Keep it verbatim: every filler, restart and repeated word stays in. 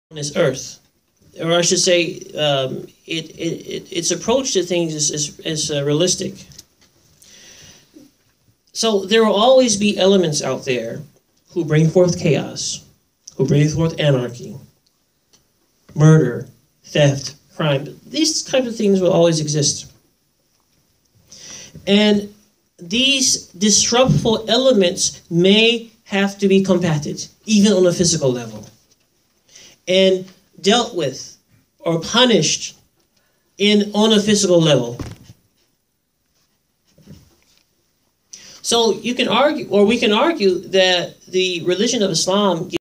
on this earth, or I should say, um, it, it, its approach to things is, is, is uh, realistic. So there will always be elements out there who bring forth chaos, who bring forth anarchy, murder, theft, crime. These type of things will always exist. And these disruptful elements may have to be combated, even on a physical level, and dealt with or punished in on a physical level. So you can argue, or we can argue, that the religion of Islam